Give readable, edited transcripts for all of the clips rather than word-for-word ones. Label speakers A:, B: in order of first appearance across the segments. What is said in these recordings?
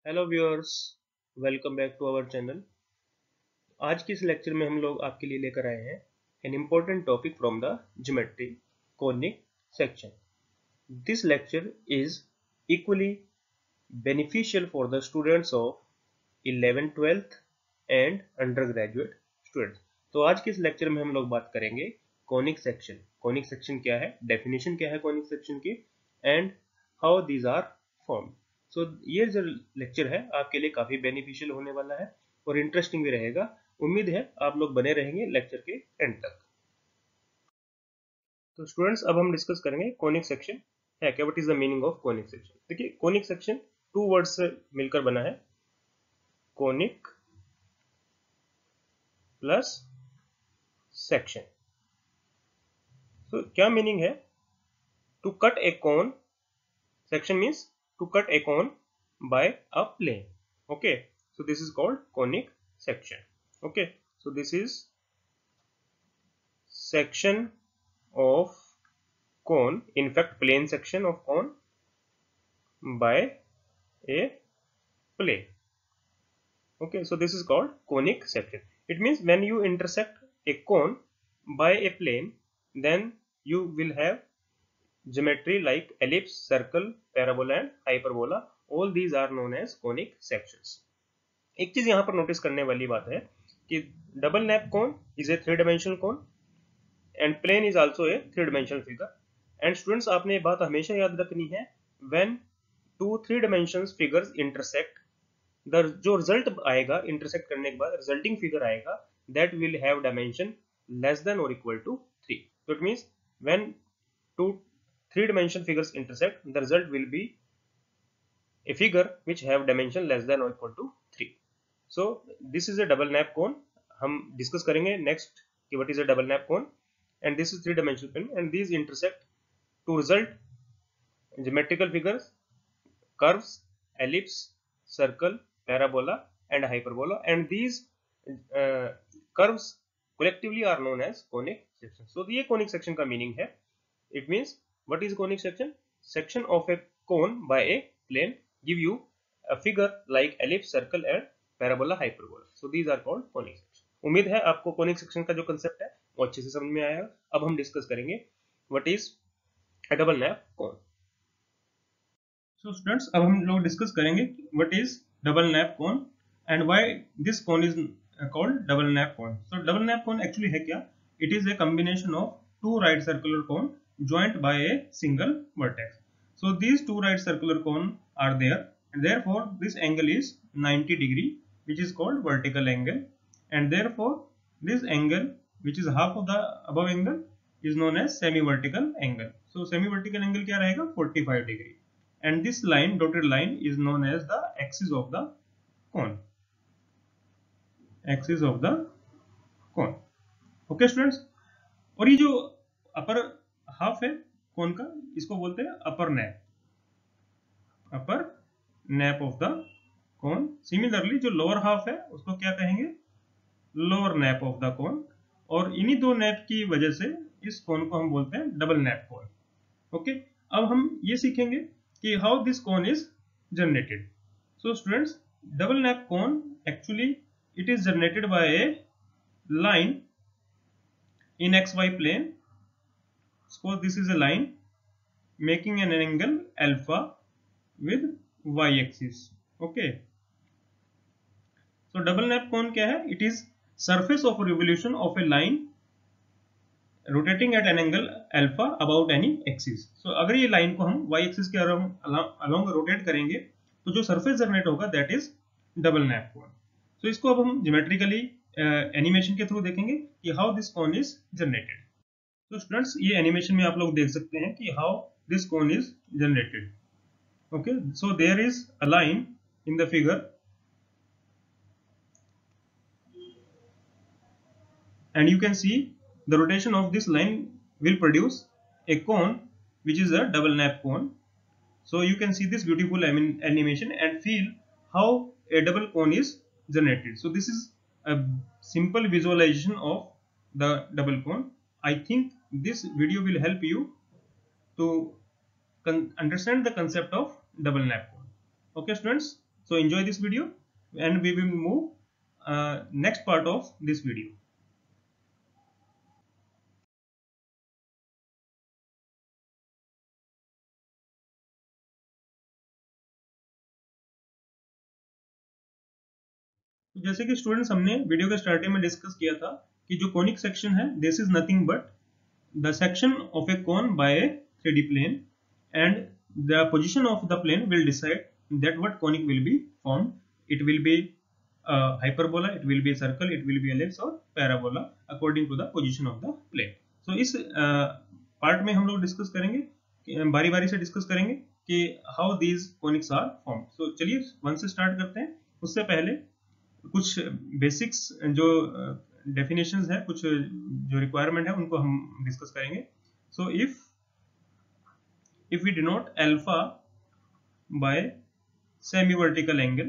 A: Hello viewers, welcome back to our channel. आज के इस लेक्चर में हम लोग आपके लिए लेकर आए हैं an important topic from the geometry, conic section. This lecture is equally beneficial for the students of 11th 12th and undergraduate students. तो आज के इस लेक्चर में हम लोग बात करेंगे कोनिक सेक्शन। कोनिक सेक्शन क्या है, डेफिनेशन क्या है कोनिक सेक्शन की, and how these are form. So ये जो लेक्चर है आपके लिए काफी बेनिफिशियल होने वाला है और इंटरेस्टिंग भी रहेगा। उम्मीद है आप लोग बने रहेंगे लेक्चर के एंड तक। तो स्टूडेंट्स, अब हम डिस्कस करेंगे कोनिक सेक्शन है क्या, what is the meaning of conic section. देखिए, कोनिक सेक्शन टू वर्ड से मिलकर बना है, कोनिक प्लस सेक्शन। तो क्या मीनिंग है? To cut a cone, section means to cut a cone by a plane. Okay, so this is called conic section. Okay, so this is section of cone, in fact plane section of cone by a plane. Okay, so this is called conic section. It means when you intersect a cone by a plane, then you will have geometry like ellipse, circle, parabola and hyperbola. All these are known as conic sections. एक चीज यहाँ पर notice करने वाली बात है कि double nappe cone is a three dimensional cone and plane is also a three dimensional figure. And students, आपने ये बात हमेशा याद रखनी है, when two three dimensional figures intersect, जो रिजल्ट आएगा इंटरसेक्ट करने के बाद रिजल्टिंग फिगर आएगा, that will have dimension less than और इक्वल टू 3। तो it means when two three dimensional figures intersect, the result will be a figure which have dimension less than or equal to 3. So this is a double nap cone. हम discuss करेंगे next कि what is a double nap cone, and this is three dimensional plane and these intersect to result geometrical figures, curves, ellipse, circle, parabola and hyperbola, and these curves collectively are known as conic section. So ये conic section का meaning है. It means what is conic section? Section of a cone by a plane give you a figure like ellipse, circle and parabola, hyperbola. So these are called conic section. उम्मीद है आपको conic section का जो concept है वो अच्छे से समझ में आया। अब हम डिस्कस करेंगे what is a double nap cone. So students, अब हम लोग डिस्कस करेंगे what is double nap cone and why this cone is called double nap cone. So double nap cone actually है क्या? It is a combination of two right circular cone joined by a single vertex. So these two right circular cone are there, and therefore this angle is 90 degree, which is called vertical angle, and therefore this angle which is half of the above angle is known as semi-vertical angle. So semi-vertical angle क्या रहेगा? 45 degree, and this line, dotted line, is known as the axis of the cone. Axis of the cone. Okay students, और ये जो upper half है कोन का, इसको बोलते हैं upper nappe, upper nappe of the cone. Similarly जो लोअर हाफ है उसको क्या कहेंगे? Lower nappe of the cone. और इन्हीं दो नैप की वजह से इस कोन को हम बोलते हैं डबल नैप कोन। ओके, अब हम ये सीखेंगे कि how this cone is generated. So students, double nappe cone actually it is generated by a line in xy plane. Suppose this is a line making an angle alpha with y axis. Okay, so double nap cone क्या है? It is surface of revolution of a line rotating at an angle alpha about any axis. So अगर ये line को हम y axis के along rotate करेंगे तो जो सरफेस जनरेट होगा that is double nappe cone. तो इसको अब हम ज्योमेट्रिकली एनिमेशन के थ्रू देखेंगे कि how this cone is generated. तो स्टूडेंट्स, ये एनिमेशन में आप लोग देख सकते हैं कि how this cone is generated. Okay, so there is a line in the figure and you can see the rotation of this line will produce a cone which is a double nap cone. So you can see this beautiful animation and feel how a double cone is generated. So this is a simple visualization of the double cone. I think this video will help you to understand the concept of double nap cone. Okay students, So enjoy this video and we will move next part of this video. जैसे कि students हमने video के starting में discuss किया था कि जो conic section है this is nothing but the section of a cone by a 3D plane and the position of the plane will decide that what conic will be formed. It will be hyperbola, it will be circle, it will be ellipse or parabola according to the position of the plane. So इस part में हम लोग discuss करेंगे, बारी बारी से discuss करेंगे कि how these conics are form. So चलिए वन से स्टार्ट करते हैं. उससे पहले कुछ बेसिक्स जो डेफिनेशंस है, कुछ जो रिक्वायरमेंट है उनको हम डिस्कस करेंगे. So if we denote alpha by semi vertical angle,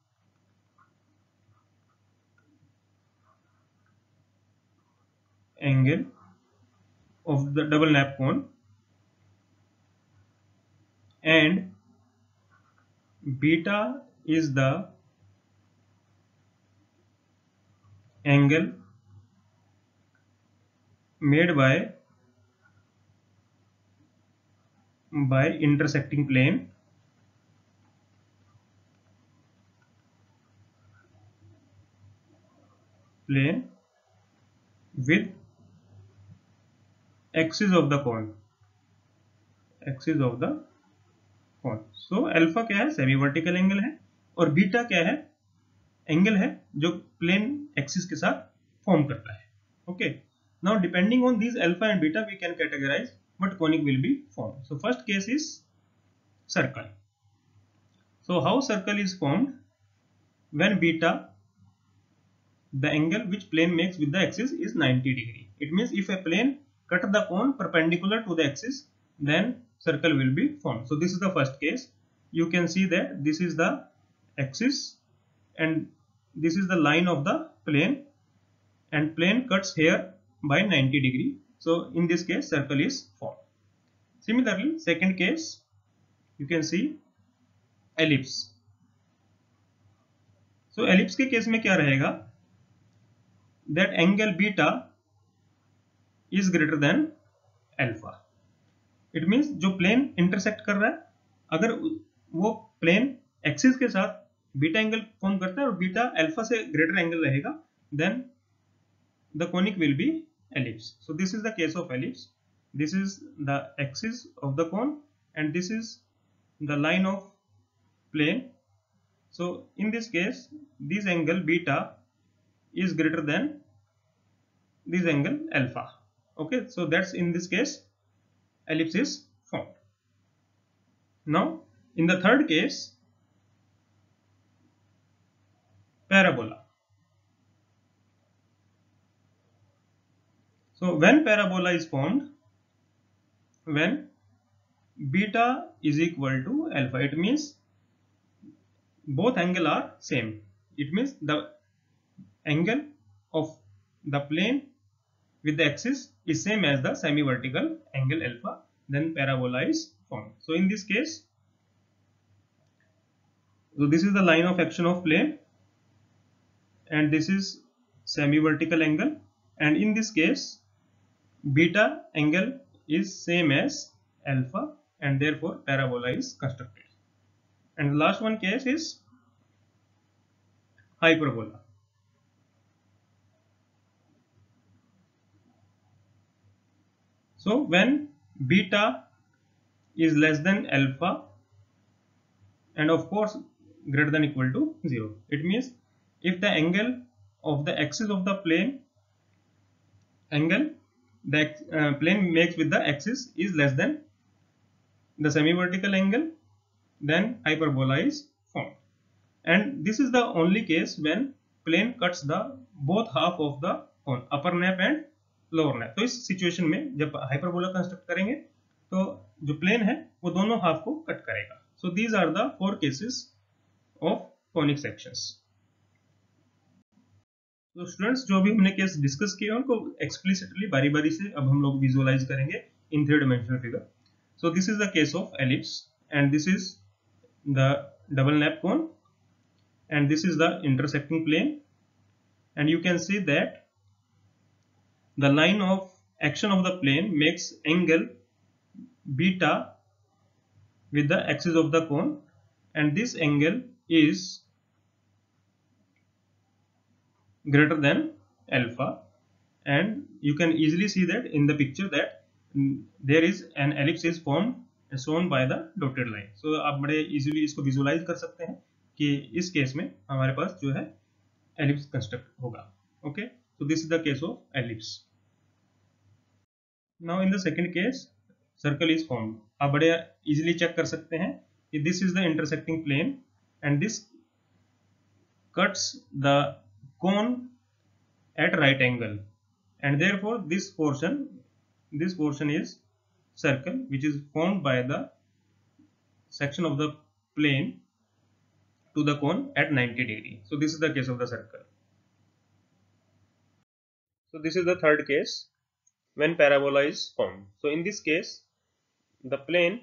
A: of the double nap cone and beta is the angle made by intersecting plane with axis of the cone. So alpha क्या है, semi vertical angle है, और beta क्या है, angle है जो plane axis के साथ फॉर्म करता है. Okay, now depending on this alpha and beta we can categorise what conic will be formed. So first case is circle. So how circle is formed? When beta, the angle which plane makes with the axis, is 90 degree. It means if a plane cut the cone perpendicular to the axis, then circle will be formed. So this is the first case. You can see that this is the axis and this is the line of the plane, and plane cuts here by 90 degree. So in this case circle is formed. Similarly, second case you can see ellipse. So ellipse के case में क्या रहेगा, that angle beta is greater than alpha. It means जो plane intersect कर रहा है, अगर वो प्लेन एक्सिस के साथ बीटा एंगल फॉर्म करता है और बीटा अल्फा से ग्रेटर एंगल रहेगा, then the conic will be ellipse. So this is the case of ellipse. This is the axis of the cone and this is the line of plane. So in this case this angle beta is greater than this angle alpha. Okay, so that's in this case ellipse is formed. Now in the third case, parabola. So when parabola is formed, when beta is equal to alpha, it means both angle are same. It means the angle of the plane with the axis is same as the semi vertical angle alpha, then parabola is formed. So in this case, so this is the line of action of plane and this is semi vertical angle, and in this case beta angle is same as alpha and therefore parabola is constructed. And the last one case is hyperbola. So when beta is less than alpha and of course greater than equal to 0, it means if the angle of the axis of the plane plane makes with the axis is less than the semi vertical angle, then hyperbola is formed. And this is the only case when plane cuts the both half of the cone, upper nap and lower nap. तो इस situation में जब hyperbola construct करेंगे तो जो plane है वो दोनों हाफ को कट करेगा. So these are the 4 cases of conic sections. तो स्टूडेंट्स जो भी हमने केस डिस्कस किए उनको एक्सप्लिसिटली बारी बारी से अब हम लोग विजुअलाइज करेंगे in 3 dimensional figure. So this is the case of ellipse and this is the double nappe cone and this is the intersecting plane, and you can see that the line of action of the plane makes angle beta with the axis of the cone, and this angle is greater than alpha, and you can easily see that in the picture that there is an ellipse is formed shown by the dotted line. So आप बड़े easily इसको visualize कर सकते हैं कि इस case में हमारे पास जो है ellipse construct होगा. Okay, so this is the case of ellipse. Now in the second case circle is formed. आप बड़े easily check कर सकते हैं कि this is the intersecting plane and this cuts the cone at right angle, and therefore this portion is circle which is formed by the section of the plane to the cone at 90 degree. So this is the case of the circle. So this is the third case when parabola is formed. So in this case the plane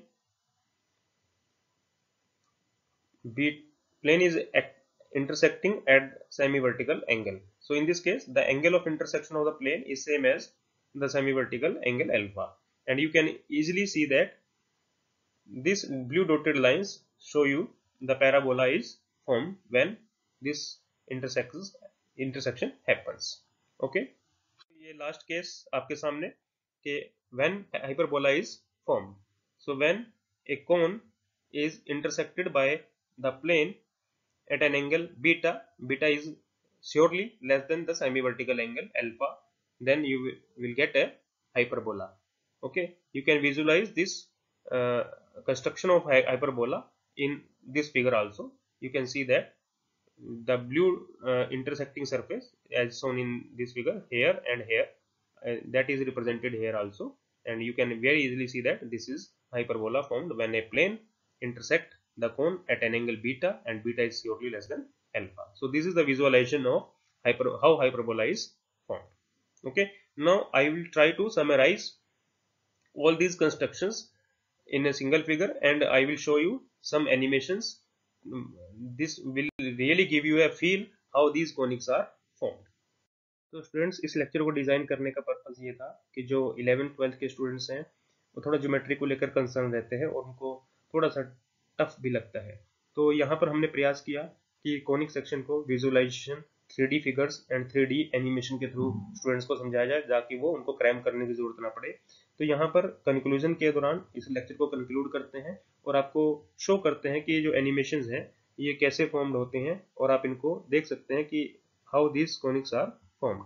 A: is intersecting at semi-vertical angle. So in this case the angle of intersection of the plane is same as the semi-vertical angle alpha, and you can easily see that these blue dotted lines show you the parabola is formed when this intersection happens. Okay, ये last case आपके सामने कि when hyperbola is formed. So when a cone is intersected by the plane at an angle beta is surely less than the semi-vertical angle alpha, then you will get a hyperbola. Okay, you can visualize this construction of hyperbola in this figure also. You can see that the blue intersecting surface as shown in this figure here and here, that is represented here also, and you can very easily see that this is hyperbola formed when a plane intersect the cone at an angle beta, and beta is surely less than alpha. So this is the visualization of how hyperbola is formed. Okay, now I will try to summarize all these constructions in a single figure, and I will show you some animations. This will really give you a feel how these conics are formed. तो students, इस lecture को design करने का purpose ये था कि जो 11th-12th के स्टूडेंट्स हैं वो थोड़ा ज्योमेट्री को लेकर कंसर्न रहते हैं और उनको थोड़ा सा टफ भी लगता है. तो यहाँ पर हमने प्रयास किया कि कॉनिक सेक्शन को visualisation, 3D figures and 3D animation के थ्रू स्टूडेंट्स को समझाया जाए ताकि वो उनको क्रैम करने की ज़रूरत ना पड़े. तो यहाँ पर कंक्लूजन के दौरान इस लेक्चर को कंक्लूड करते हैं और आपको शो करते हैं कि ये जो एनिमेशंस हैं ये कैसे फॉर्म्ड होते हैं, और आप इनको देख सकते हैं कि how these conics are formed.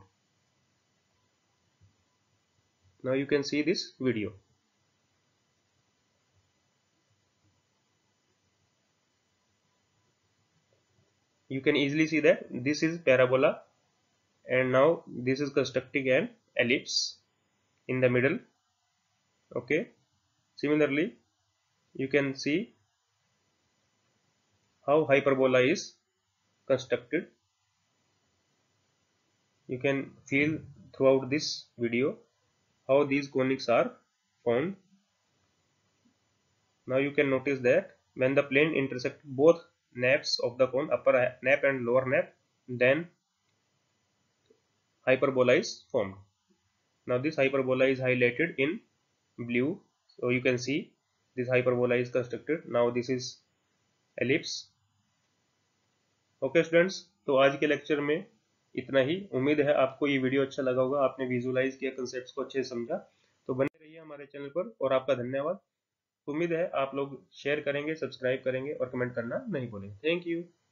A: Now you can see this video. You can easily see that this is parabola, and now this is constructing an ellipse in the middle. Okay, similarly you can see how hyperbola is constructed. You can feel throughout this video how these conics are formed. Now you can notice that when the plane intersects both naps of the cone, upper nap and lower nap, then hyperbola is formed. Now this hyperbola is highlighted in blue, so you can see this hyperbola is constructed. Now this is ellipse. Okay students, तो आज के lecture में इतना ही. उम्मीद है आपको ये video अच्छा लगा होगा, आपने विजुलाइज किया, कंसेप्ट्स को अच्छे से समझा. तो बने रहिए हमारे चैनल पर और आपका धन्यवाद. उम्मीद है आप लोग शेयर करेंगे, सब्सक्राइब करेंगे और कमेंट करना नहीं भूलें. Thank you.